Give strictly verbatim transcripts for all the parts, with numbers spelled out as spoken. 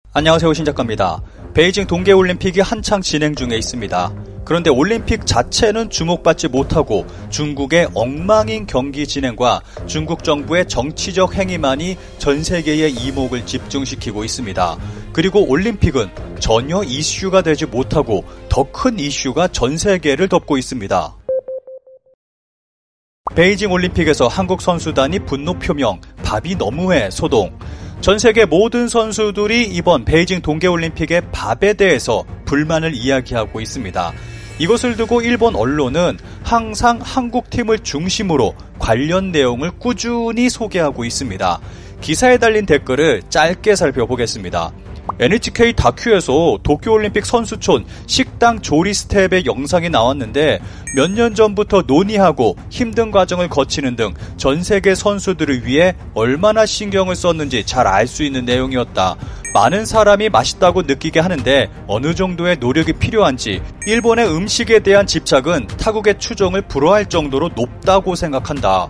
안녕하세요, 신작가입니다. 베이징 동계올림픽이 한창 진행 중에 있습니다. 그런데 올림픽 자체는 주목받지 못하고 중국의 엉망인 경기 진행과 중국 정부의 정치적 행위만이 전 세계의 이목을 집중시키고 있습니다. 그리고 올림픽은 전혀 이슈가 되지 못하고 더 큰 이슈가 전 세계를 덮고 있습니다. 베이징 올림픽에서 한국 선수단이 분노 표명, 밥이 너무해 소동. 전 세계 모든 선수들이 이번 베이징 동계올림픽의 밥에 대해서 불만을 이야기하고 있습니다. 이것을 두고 일본 언론은 항상 한국팀을 중심으로 관련 내용을 꾸준히 소개하고 있습니다. 기사에 달린 댓글을 짧게 살펴보겠습니다. 엔에이치케이 다큐에서 도쿄올림픽 선수촌 식당 조리 스텝의 영상이 나왔는데 몇 년 전부터 논의하고 힘든 과정을 거치는 등 전 세계 선수들을 위해 얼마나 신경을 썼는지 잘 알 수 있는 내용이었다. 많은 사람이 맛있다고 느끼게 하는데 어느 정도의 노력이 필요한지 일본의 음식에 대한 집착은 타국의 추종을 불허할 정도로 높다고 생각한다.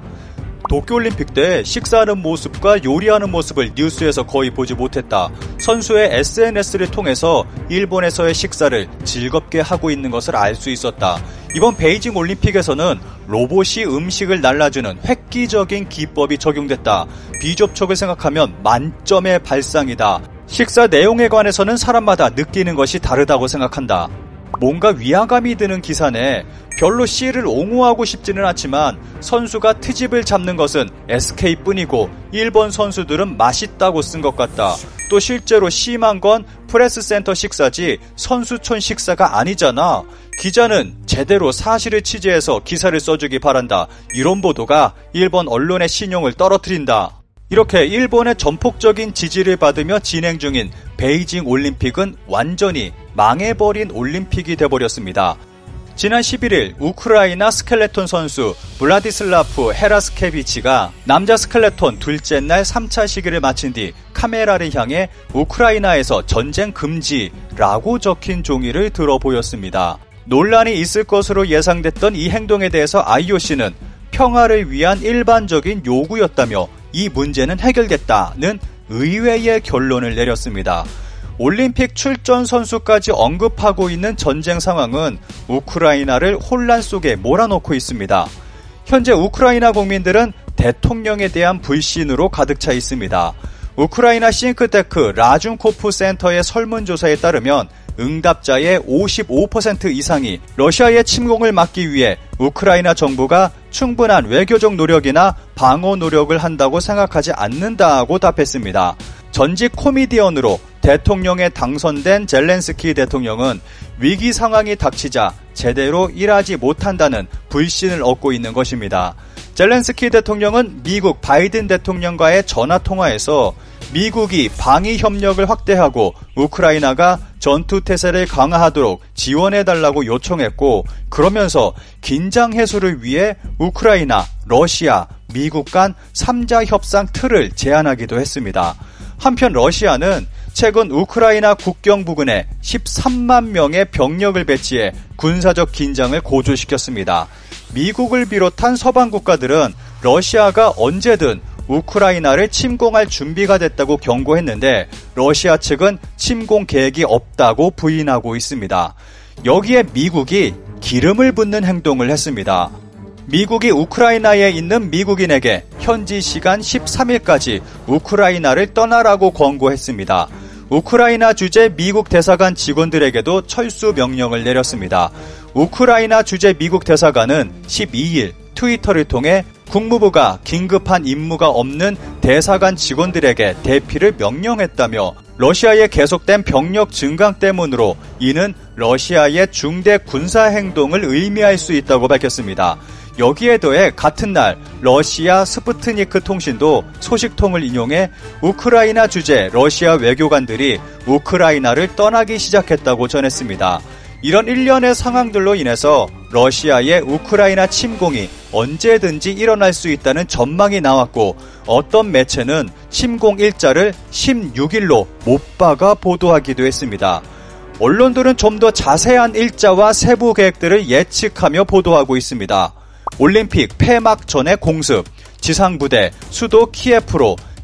도쿄올림픽 때 식사하는 모습과 요리하는 모습을 뉴스에서 거의 보지 못했다. 선수의 에스엔에스를 통해서 일본에서의 식사를 즐겁게 하고 있는 것을 알 수 있었다. 이번 베이징 올림픽에서는 로봇이 음식을 날라주는 획기적인 기법이 적용됐다. 비접촉을 생각하면 만점의 발상이다. 식사 내용에 관해서는 사람마다 느끼는 것이 다르다고 생각한다. 뭔가 위화감이 드는 기사네. 별로 C를 옹호하고 싶지는 않지만 선수가 트집을 잡는 것은 에스케이뿐이고 일본 선수들은 맛있다고 쓴 것 같다. 또 실제로 심한 건 프레스센터 식사지 선수촌 식사가 아니잖아. 기자는 제대로 사실을 취재해서 기사를 써주기 바란다. 이런 보도가 일본 언론의 신용을 떨어뜨린다. 이렇게 일본의 전폭적인 지지를 받으며 진행 중인 베이징 올림픽은 완전히 망해버린 올림픽이 돼버렸습니다. 지난 십일일 우크라이나 스켈레톤 선수 블라디슬라프 헤라스케비치가 남자 스켈레톤 둘째 날 삼 차 시기를 마친 뒤 카메라를 향해 우크라이나에서 전쟁 금지라고 적힌 종이를 들어 보였습니다. 논란이 있을 것으로 예상됐던 이 행동에 대해서 아이오씨는 평화를 위한 일반적인 요구였다며 이 문제는 해결됐다는 의외의 결론을 내렸습니다. 올림픽 출전 선수까지 언급하고 있는 전쟁 상황은 우크라이나를 혼란 속에 몰아넣고 있습니다. 현재 우크라이나 국민들은 대통령에 대한 불신으로 가득 차 있습니다. 우크라이나 싱크테크 라준코프 센터의 설문조사에 따르면 응답자의 오십오 퍼센트 이상이 러시아의 침공을 막기 위해 우크라이나 정부가 충분한 외교적 노력이나 방어 노력을 한다고 생각하지 않는다고 답했습니다. 전직 코미디언으로 대통령에 당선된 젤렌스키 대통령은 위기 상황이 닥치자 제대로 일하지 못한다는 불신을 얻고 있는 것입니다. 젤렌스키 대통령은 미국 바이든 대통령과의 전화통화에서 미국이 방위 협력을 확대하고 우크라이나가 전투태세를 강화하도록 지원해달라고 요청했고, 그러면서 긴장 해소를 위해 우크라이나, 러시아, 미국 간 삼자 협상 틀을 제안하기도 했습니다. 한편 러시아는 최근 우크라이나 국경 부근에 십삼만 명의 병력을 배치해 군사적 긴장을 고조시켰습니다. 미국을 비롯한 서방 국가들은 러시아가 언제든 우크라이나를 침공할 준비가 됐다고 경고했는데 러시아 측은 침공 계획이 없다고 부인하고 있습니다. 여기에 미국이 기름을 붓는 행동을 했습니다. 미국이 우크라이나에 있는 미국인에게 현지 시간 십삼일까지 우크라이나를 떠나라고 권고했습니다. 우크라이나 주재 미국 대사관 직원들에게도 철수 명령을 내렸습니다. 우크라이나 주재 미국 대사관은 십이일 트위터를 통해 국무부가 긴급한 임무가 없는 대사관 직원들에게 대피를 명령했다며 러시아의 계속된 병력 증강 때문으로 이는 러시아의 중대 군사행동을 의미할 수 있다고 밝혔습니다. 여기에 더해 같은 날 러시아 스푸트니크 통신도 소식통을 인용해 우크라이나 주재 러시아 외교관들이 우크라이나를 떠나기 시작했다고 전했습니다. 이런 일련의 상황들로 인해서 러시아의 우크라이나 침공이 언제든지 일어날 수 있다는 전망이 나왔고, 어떤 매체는 침공 일자를 십육일로 못 박아 보도하기도 했습니다. 언론들은 좀 더 자세한 일자와 세부 계획들을 예측하며 보도하고 있습니다. 올림픽 폐막 전의 공습, 지상부대 수도 키예프로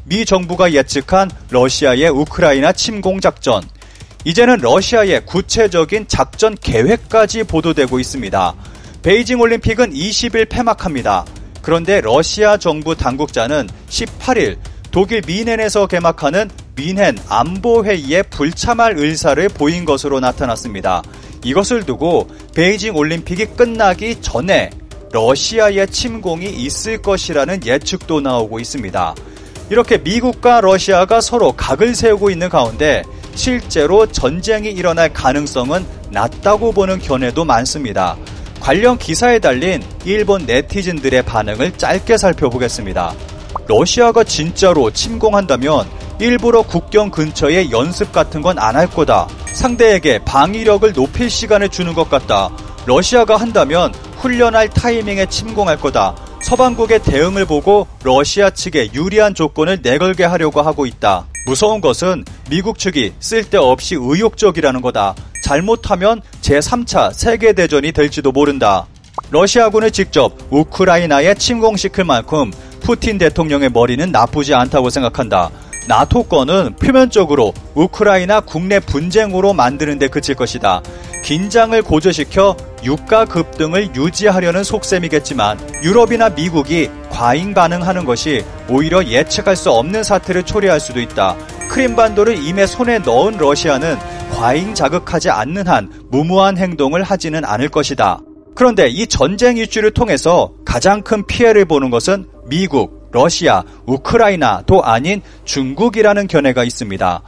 미 정부가 예측한 러시아의 우크라이나 침공 작전. 이제는 러시아의 구체적인 작전 계획까지 보도되고 있습니다. 베이징 올림픽은 이십 일 폐막합니다. 그런데 러시아 정부 당국자는 십팔 일 독일 미넨에서 개막하는 미넨 안보회의에 불참할 의사를 보인 것으로 나타났습니다. 이것을 두고 베이징 올림픽이 끝나기 전에 러시아의 침공이 있을 것이라는 예측도 나오고 있습니다. 이렇게 미국과 러시아가 서로 각을 세우고 있는 가운데 실제로 전쟁이 일어날 가능성은 낮다고 보는 견해도 많습니다. 관련 기사에 달린 일본 네티즌들의 반응을 짧게 살펴보겠습니다. 러시아가 진짜로 침공한다면 일부러 국경 근처에 연습 같은 건 안 할 거다. 상대에게 방위력을 높일 시간을 주는 것 같다. 러시아가 한다면 훈련할 타이밍에 침공할 거다. 서방국의 대응을 보고 러시아 측에 유리한 조건을 내걸게 하려고 하고 있다. 무서운 것은 미국 측이 쓸데없이 의욕적이라는 거다. 잘못하면 제삼 차 세계대전이 될지도 모른다. 러시아군을 직접 우크라이나에 침공시킬 만큼 푸틴 대통령의 머리는 나쁘지 않다고 생각한다. 나토권은 표면적으로 우크라이나 국내 분쟁으로 만드는 데 그칠 것이다. 긴장을 고조시켜 유가 급등을 유지하려는 속셈이겠지만 유럽이나 미국이 과잉 반응하는 것이 오히려 예측할 수 없는 사태를 초래할 수도 있다. 크림반도를 이미 손에 넣은 러시아는 과잉 자극하지 않는 한 무모한 행동을 하지는 않을 것이다. 그런데 이 전쟁 이슈를 통해서 가장 큰 피해를 보는 것은 미국, 러시아, 우크라이나도 아닌 중국이라는 견해가 있습니다.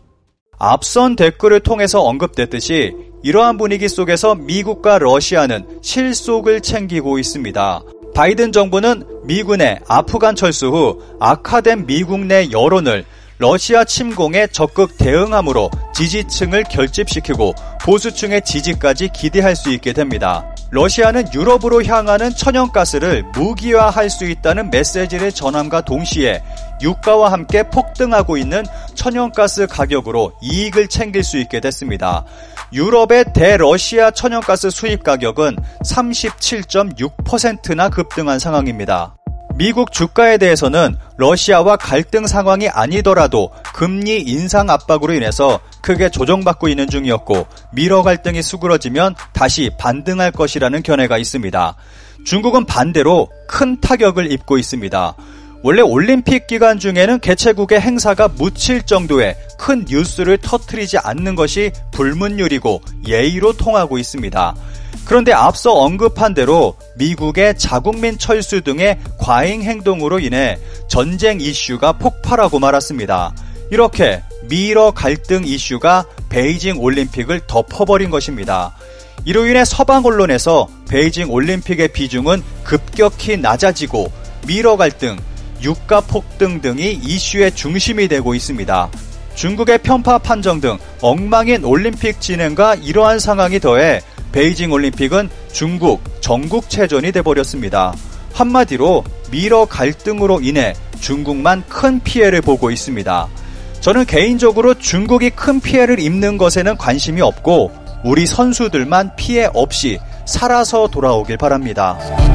앞선 댓글을 통해서 언급됐듯이 이러한 분위기 속에서 미국과 러시아는 실속을 챙기고 있습니다. 바이든 정부는 미군의 아프간 철수 후 악화된 미국 내 여론을 러시아 침공에 적극 대응함으로 지지층을 결집시키고 보수층의 지지까지 기대할 수 있게 됩니다. 러시아는 유럽으로 향하는 천연가스를 무기화할 수 있다는 메시지를 전함과 동시에 유가와 함께 폭등하고 있는 천연가스 가격으로 이익을 챙길 수 있게 됐습니다. 유럽의 대러시아 천연가스 수입 가격은 삼십칠 점 육 퍼센트나 급등한 상황입니다. 미국 주가에 대해서는 러시아와 갈등 상황이 아니더라도 금리 인상 압박으로 인해서 크게 조정받고 있는 중이었고 미러 갈등이 수그러지면 다시 반등할 것이라는 견해가 있습니다. 중국은 반대로 큰 타격을 입고 있습니다. 원래 올림픽 기간 중에는 개최국의 행사가 묻힐 정도의 큰 뉴스를 터뜨리지 않는 것이 불문율이고 예의로 통하고 있습니다. 그런데 앞서 언급한 대로 미국의 자국민 철수 등의 과잉 행동으로 인해 전쟁 이슈가 폭발하고 말았습니다. 이렇게 미러 갈등 이슈가 베이징 올림픽을 덮어버린 것입니다. 이로 인해 서방 언론에서 베이징 올림픽의 비중은 급격히 낮아지고 미러 갈등, 유가 폭등 등이 이슈의 중심이 되고 있습니다. 중국의 편파 판정 등 엉망인 올림픽 진행과 이러한 상황이 더해 베이징 올림픽은 중국 전국체전이 돼버렸습니다. 한마디로 미러 갈등으로 인해 중국만 큰 피해를 보고 있습니다. 저는 개인적으로 중국이 큰 피해를 입는 것에는 관심이 없고 우리 선수들만 피해 없이 살아서 돌아오길 바랍니다.